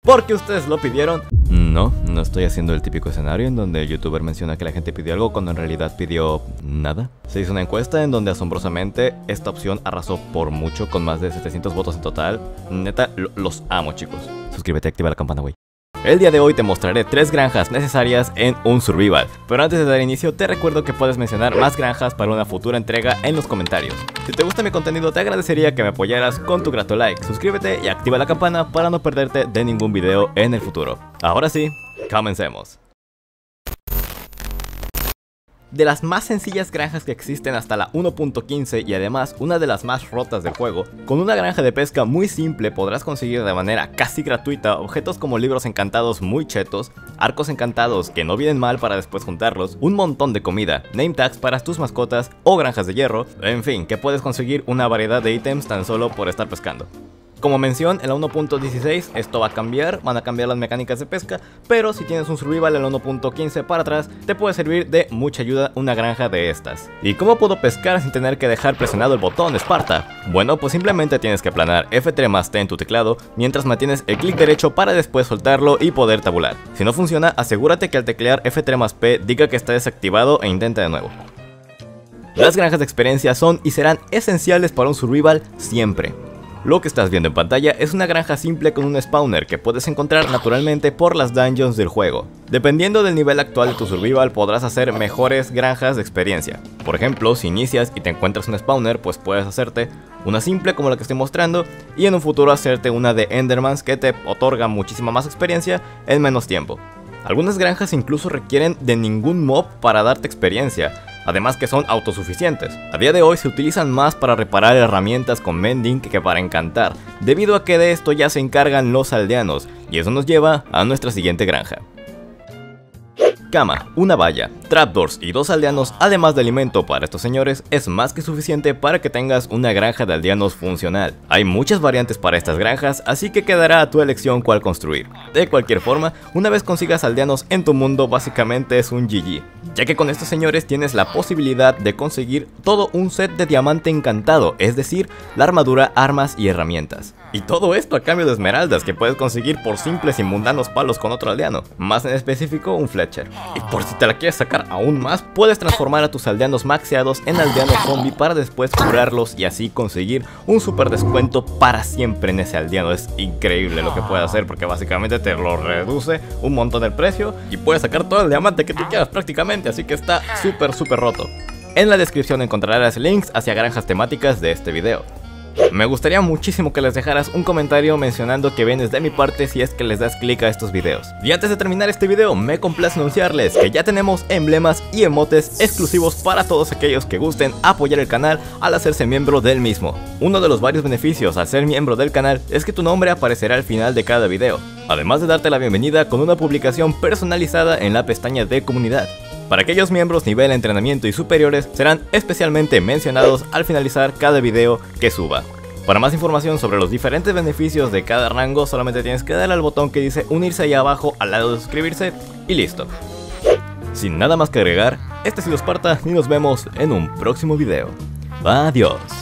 porque ustedes lo pidieron. No estoy haciendo el típico escenario en donde el youtuber menciona que la gente pidió algo cuando en realidad pidió nada. Se hizo una encuesta en donde asombrosamente esta opción arrasó por mucho con más de 700 votos en total. Neta, los amo, chicos. Suscríbete y activa la campana, güey. El día de hoy te mostraré 3 granjas necesarias en un survival, pero antes de dar inicio te recuerdo que puedes mencionar más granjas para una futura entrega en los comentarios. Si te gusta mi contenido te agradecería que me apoyaras con tu grato like, suscríbete y activa la campana para no perderte de ningún video en el futuro. Ahora sí, comencemos. De las más sencillas granjas que existen hasta la 1.15 y además una de las más rotas del juego, con una granja de pesca muy simple podrás conseguir de manera casi gratuita objetos como libros encantados muy chetos, arcos encantados que no vienen mal para después juntarlos, un montón de comida, name tags para tus mascotas o granjas de hierro, en fin, que puedes conseguir una variedad de ítems tan solo por estar pescando. Como mención, en la 1.16 esto va a cambiar, van a cambiar las mecánicas de pesca, pero si tienes un survival en la 1.15 para atrás, te puede servir de mucha ayuda una granja de estas. ¿Y cómo puedo pescar sin tener que dejar presionado el botón Esparta? Bueno, pues simplemente tienes que aplanar F3 más T en tu teclado, mientras mantienes el clic derecho para después soltarlo y poder tabular. Si no funciona, asegúrate que al teclear F3 más P diga que está desactivado e intenta de nuevo. Las granjas de experiencia son y serán esenciales para un survival siempre. Lo que estás viendo en pantalla es una granja simple con un spawner que puedes encontrar naturalmente por las dungeons del juego. Dependiendo del nivel actual de tu survival podrás hacer mejores granjas de experiencia. Por ejemplo, si inicias y te encuentras un spawner, pues puedes hacerte una simple como la que estoy mostrando y en un futuro hacerte una de endermans que te otorga muchísima más experiencia en menos tiempo. Algunas granjas incluso requieren de ningún mob para darte experiencia, además que son autosuficientes. A día de hoy se utilizan más para reparar herramientas con mending que para encantar, debido a que de esto ya se encargan los aldeanos, y eso nos lleva a nuestra siguiente granja. Cama, una valla, trapdoors y 2 aldeanos, además de alimento para estos señores, es más que suficiente para que tengas una granja de aldeanos funcional. Hay muchas variantes para estas granjas, así que quedará a tu elección cuál construir. De cualquier forma, una vez consigas aldeanos en tu mundo, básicamente es un GG, ya que con estos señores tienes la posibilidad de conseguir todo un set de diamante encantado, es decir, la armadura, armas y herramientas. Y todo esto a cambio de esmeraldas que puedes conseguir por simples y mundanos palos con otro aldeano, más en específico un Fletcher. Y por si te la quieres sacar aún más, puedes transformar a tus aldeanos maxeados en aldeanos zombie para después curarlos y así conseguir un super descuento para siempre en ese aldeano. Es increíble lo que puede hacer porque básicamente te lo reduce un montón el precio y puedes sacar todo el diamante que tú quieras prácticamente, así que está súper roto. En la descripción encontrarás links hacia granjas temáticas de este video. Me gustaría muchísimo que les dejaras un comentario mencionando que vienes de mi parte si es que les das clic a estos videos. Y antes de terminar este video, me complace anunciarles que ya tenemos emblemas y emotes exclusivos para todos aquellos que gusten apoyar el canal al hacerse miembro del mismo. Uno de los varios beneficios al ser miembro del canal es que tu nombre aparecerá al final de cada video, además de darte la bienvenida con una publicación personalizada en la pestaña de comunidad. Para aquellos miembros nivel entrenamiento y superiores serán especialmente mencionados al finalizar cada video que suba. Para más información sobre los diferentes beneficios de cada rango solamente tienes que darle al botón que dice unirse ahí abajo al lado de suscribirse y listo. Sin nada más que agregar, este ha sido Esparta y nos vemos en un próximo video. Adiós.